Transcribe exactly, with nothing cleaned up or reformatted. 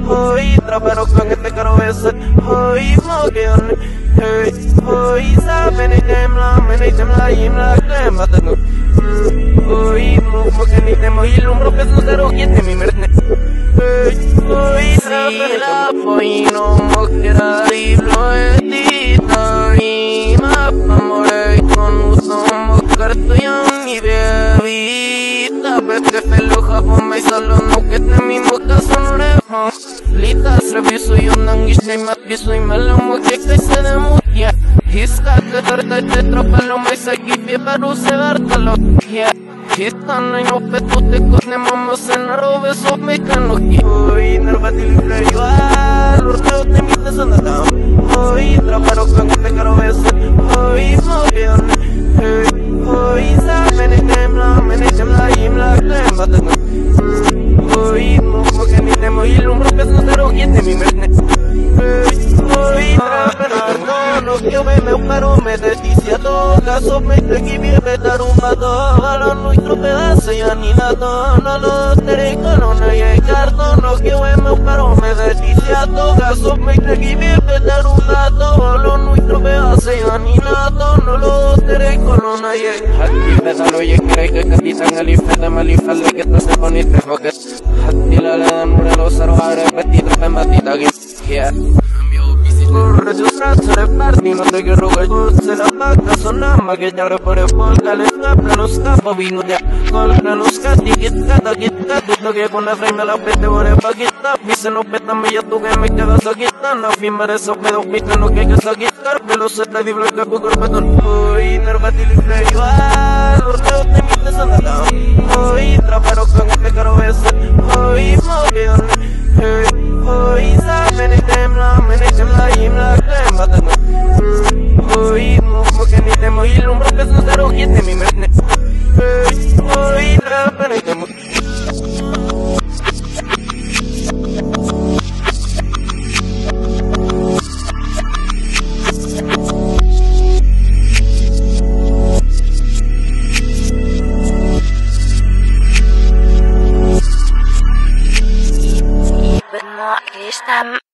Hoy trapero con este caro ese. Hoy mogeon. Hey, hoy saben y temla, men y temla y mla tematan. Hoy mo mo que ni temo y lumbro que no te roquiete mi merne. Hoy si la foi no mo quiera libro edita y ma amore con uso carto yang mi bebita vete felo japon mai solo no que te mi moca sonre litas reviso y un anguish ne mat viso y malamo que te se de mutia hiska te torta te tropalo mai sagi pe paru se vartalo ya Hittan no petu te kosne mamma sen robe so me kano ki Hoy nervati libre igual Urteo te mite sonata Hoy traparo con te caro bese Hoy movion Hoy saben y temla Men y temla y mla temba Hoy mo que ni temo y lumbro que no te roquiete mi merne Hoy traparo no que me me paro me deticia toga so me te give me dar un mato Valor nuestro pedazo ya ni nada no lo teré con una y cartón no que me paro me deticia toga so me te give me dar un mato Valor nuestro pedazo ya ni nada no lo teré con una y Hatti pedalo y cree que catitan al ifete malifal de que esto se pone tres boques Hatti la le dan una los arrojares petitos en batita que yeah Corre sus brazos de party, no te quiero que se la paga sonama que ya repore por la escapa, los capos vino de colga los cati, quita, quita, tú que con la frame la pete por el paquita, dice no peta me ya tú que me quedas a quitar, no firma de esos pedos, viste no que que a quitar, pero se te dible que tu cuerpo hoy nervati libre igual, urteo te mites a nada, hoy trapero con este caro ese, hoy movion, hoy saben y temla, men y temla y mla temba Hoy mo que ni temo y lumbro que no te roquiete mi merne Hoy trapero y temo But not this time.